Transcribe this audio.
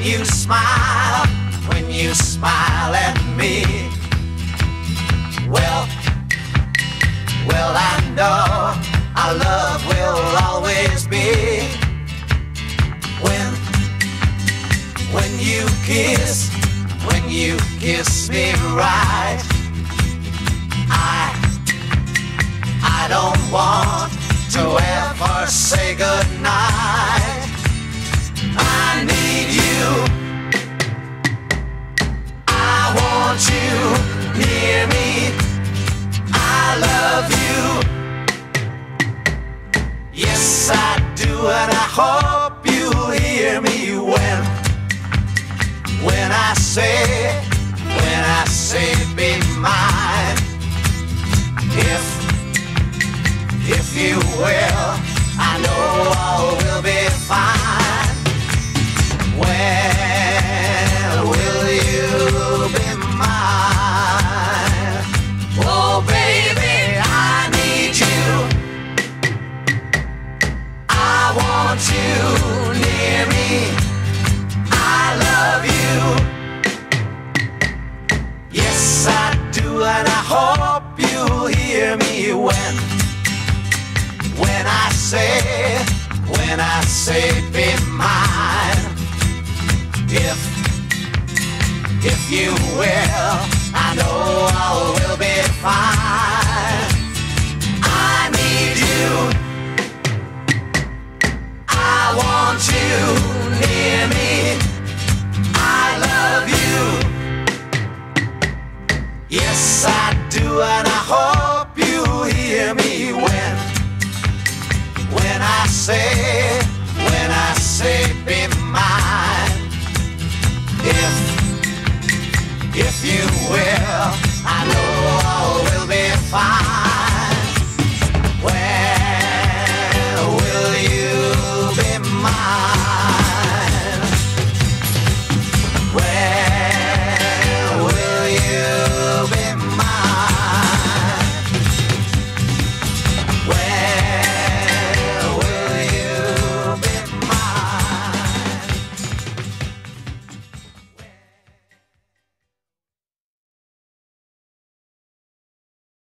you smile, when you smile at me. Well, I know our love will always be. When you kiss me right, I don't want to ever say goodnight. I need you, I want you near me, I love you, yes I do, and I hope you'll hear me when I say be mine. If you will, I know all will be fine. When will you be mine? Oh baby, I need you, I want you near me, I love you, yes I do, and I hope you'll hear me when I say be mine. If you will, I know all will be fine. I need you, I want you near me, I love you, yes I do, and I hope you hear me when I say